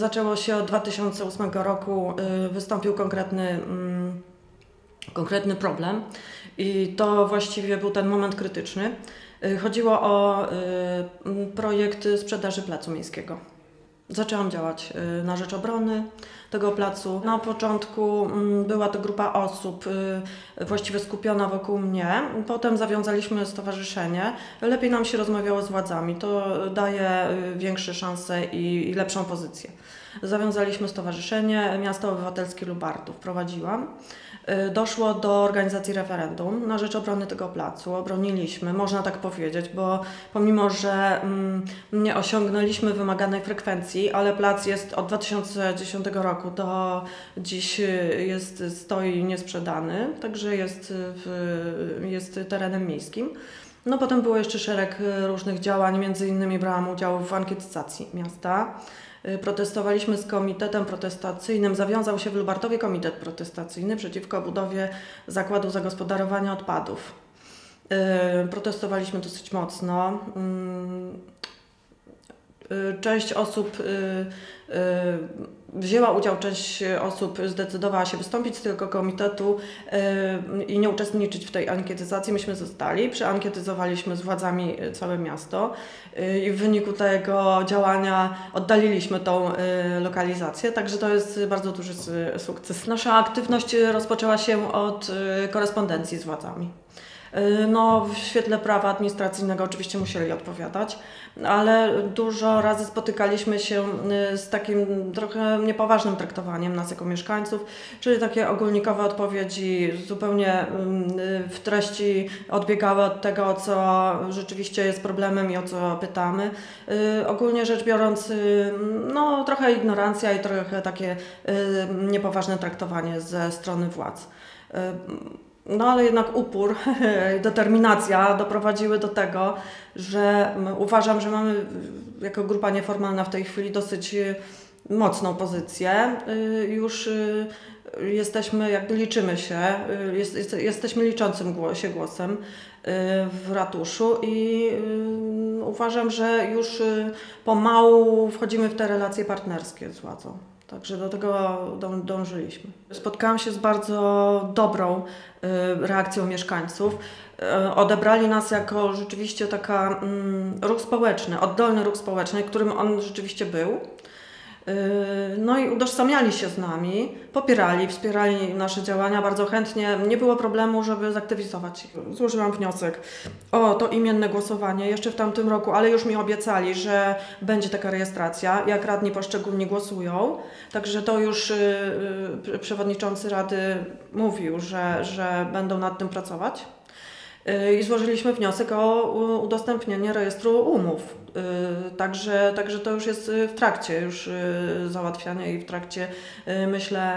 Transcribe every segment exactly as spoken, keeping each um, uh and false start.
zaczęło się od dwa tysiące ósmego roku, wystąpił konkretny, konkretny problem i to właściwie był ten moment krytyczny. Chodziło o projekt sprzedaży placu miejskiego. Zaczęłam działać na rzecz obrony tego placu. Na początku była to grupa osób właściwie skupiona wokół mnie. Potem zawiązaliśmy stowarzyszenie. Lepiej nam się rozmawiało z władzami. To daje większe szanse i lepszą pozycję. Zawiązaliśmy stowarzyszenie. Miasto Obywatelskie Lubardów prowadziłam. Doszło do organizacji referendum na rzecz obrony tego placu. Obroniliśmy, można tak powiedzieć, bo pomimo, że nie osiągnęliśmy wymaganej frekwencji, ale plac jest od dwa tysiące dziesiątego roku do dziś jest, stoi niesprzedany, także jest, w, jest terenem miejskim. No potem było jeszcze szereg różnych działań, między innymi brałam udział w ankietizacji miasta. Protestowaliśmy z komitetem protestacyjnym, zawiązał się w Lubartowie komitet protestacyjny przeciwko budowie zakładu zagospodarowania odpadów. Protestowaliśmy dosyć mocno. Część osób wzięła udział, część osób zdecydowała się wystąpić z tego komitetu i nie uczestniczyć w tej ankietyzacji. Myśmy zostali, przeankietyzowaliśmy z władzami całe miasto i w wyniku tego działania oddaliliśmy tą lokalizację, także to jest bardzo duży sukces. Nasza aktywność rozpoczęła się od korespondencji z władzami. No, w świetle prawa administracyjnego oczywiście musieli odpowiadać, ale dużo razy spotykaliśmy się z takim trochę niepoważnym traktowaniem nas jako mieszkańców, czyli takie ogólnikowe odpowiedzi zupełnie w treści odbiegały od tego, co rzeczywiście jest problemem i o co pytamy. Ogólnie rzecz biorąc, no, trochę ignorancja i trochę takie niepoważne traktowanie ze strony władz. No ale jednak upór i determinacja doprowadziły do tego, że uważam, że mamy jako grupa nieformalna w tej chwili dosyć mocną pozycję. Już jesteśmy, jakby liczymy się, jest, jest, jesteśmy liczącym się głosem w ratuszu i uważam, że już pomału wchodzimy w te relacje partnerskie z władzą. Także do tego dążyliśmy. Spotkałam się z bardzo dobrą reakcją mieszkańców. Odebrali nas jako rzeczywiście taka ruch społeczny, oddolny ruch społeczny, którym on rzeczywiście był. No i utożsamiali się z nami, popierali, wspierali nasze działania bardzo chętnie. Nie było problemu, żeby zaktywizować ich. Złożyłam wniosek o to imienne głosowanie jeszcze w tamtym roku, ale już mi obiecali, że będzie taka rejestracja, jak radni poszczególni głosują. Także to już yy, przewodniczący rady mówił, że, że będą nad tym pracować. I złożyliśmy wniosek o udostępnienie rejestru umów. Także, także to już jest w trakcie już załatwiania i w trakcie, myślę,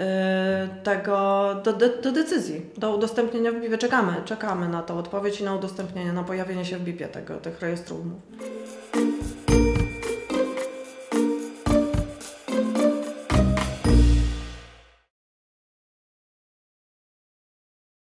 tego do, do decyzji, do udostępnienia w B I P-ie. Czekamy, czekamy na tą odpowiedź i na udostępnienie, na pojawienie się w B I P-ie tego, tych rejestru umów.